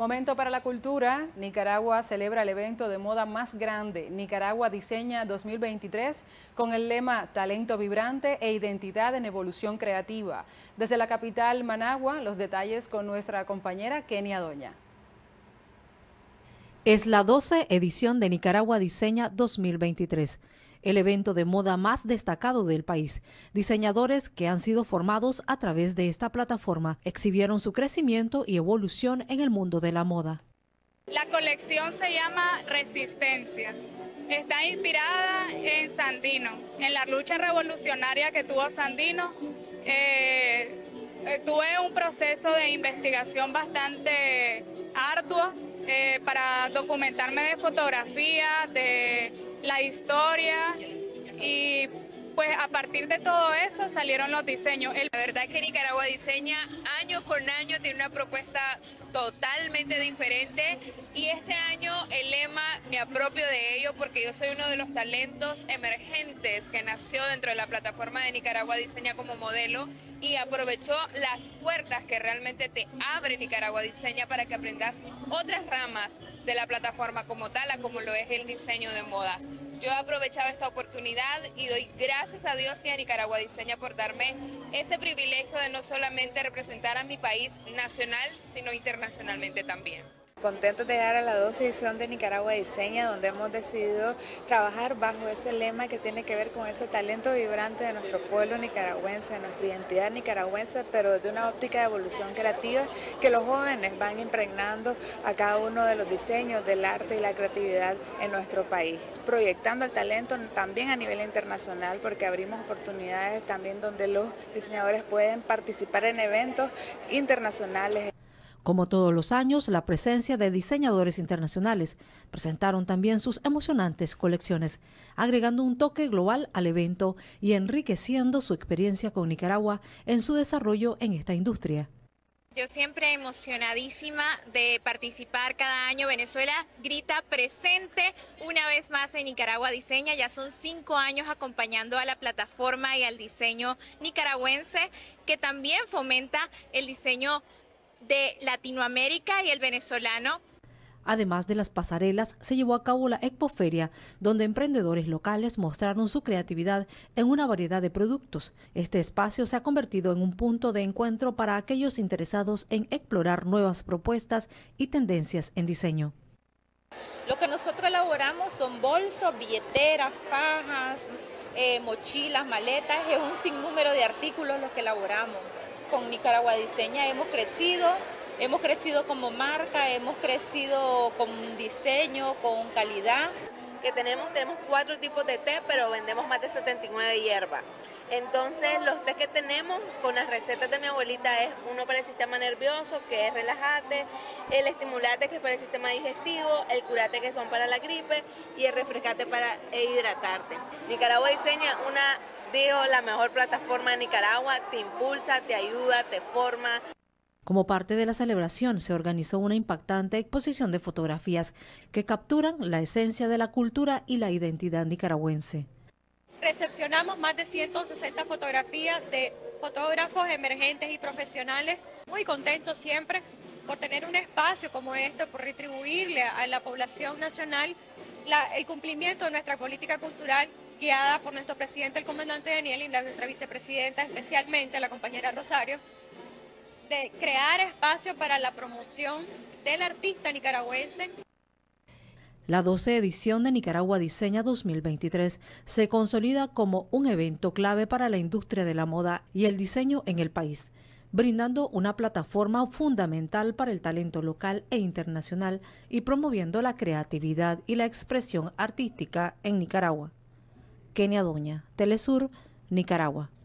Momento para la cultura. Nicaragua celebra el evento de moda más grande, Nicaragua Diseña 2023, con el lema Talento vibrante e identidad en evolución creativa. Desde la capital Managua, los detalles con nuestra compañera Kenia Doña. Es la 12ª edición de Nicaragua Diseña 2023, el evento de moda más destacado del país. Diseñadores que han sido formados a través de esta plataforma exhibieron su crecimiento y evolución en el mundo de la moda. La colección se llama Resistencia. Está inspirada en Sandino, en la lucha revolucionaria que tuvo Sandino. Tuve un proceso de investigación bastante arduo para documentarme de fotografías, de la historia, y pues a partir de todo eso salieron los diseños. La verdad es que Nicaragua Diseña año con año tiene una propuesta totalmente diferente, y este año el lema me apropio de ello porque yo soy uno de los talentos emergentes que nació dentro de la plataforma de Nicaragua Diseña como modelo, y aprovechó las puertas que realmente te abre Nicaragua Diseña para que aprendas otras ramas de la plataforma como tal, como lo es el diseño de moda. Yo he aprovechado esta oportunidad y doy gracias a Dios y a Nicaragua Diseña por darme ese privilegio de no solamente representar a mi país nacional, sino internacionalmente también. Contentos de llegar a la 12ª edición de Nicaragua Diseña, donde hemos decidido trabajar bajo ese lema que tiene que ver con ese talento vibrante de nuestro pueblo nicaragüense, de nuestra identidad nicaragüense, pero desde una óptica de evolución creativa que los jóvenes van impregnando a cada uno de los diseños, del arte y la creatividad en nuestro país, proyectando el talento también a nivel internacional, porque abrimos oportunidades también donde los diseñadores pueden participar en eventos internacionales. Como todos los años, la presencia de diseñadores internacionales presentaron también sus emocionantes colecciones, agregando un toque global al evento y enriqueciendo su experiencia con Nicaragua en su desarrollo en esta industria. Yo siempre emocionadísima de participar cada año. Venezuela grita presente una vez más en Nicaragua Diseña. Ya son 5 años acompañando a la plataforma y al diseño nicaragüense, que también fomenta el diseño de Latinoamérica y el venezolano. Además de las pasarelas, se llevó a cabo la Expoferia, donde emprendedores locales mostraron su creatividad en una variedad de productos. Este espacio se ha convertido en un punto de encuentro para aquellos interesados en explorar nuevas propuestas y tendencias en diseño. Lo que nosotros elaboramos son bolsos, billeteras, fajas, mochilas, maletas, es un sinnúmero de artículos los que elaboramos. Con Nicaragua Diseña hemos crecido como marca, hemos crecido con diseño, con calidad. Que tenemos 4 tipos de té, pero vendemos más de 79 hierbas. Entonces los tés que tenemos con las recetas de mi abuelita es uno para el sistema nervioso, que es relajante, el estimulante, que es para el sistema digestivo, el curate, que son para la gripe, y el refrescante para hidratarte. Nicaragua Diseña la mejor plataforma de Nicaragua, te impulsa, te ayuda, te forma. Como parte de la celebración, se organizó una impactante exposición de fotografías que capturan la esencia de la cultura y la identidad nicaragüense. Recepcionamos más de 160 fotografías de fotógrafos emergentes y profesionales. Muy contentos siempre por tener un espacio como este, por retribuirle a la población nacional el cumplimiento de nuestra política cultural, guiada por nuestro presidente, el comandante Daniel, y nuestra vicepresidenta, especialmente la compañera Rosario, de crear espacio para la promoción del artista nicaragüense. La 12ª edición de Nicaragua Diseña 2023 se consolida como un evento clave para la industria de la moda y el diseño en el país, brindando una plataforma fundamental para el talento local e internacional y promoviendo la creatividad y la expresión artística en Nicaragua. Kenia Doña, Telesur, Nicaragua.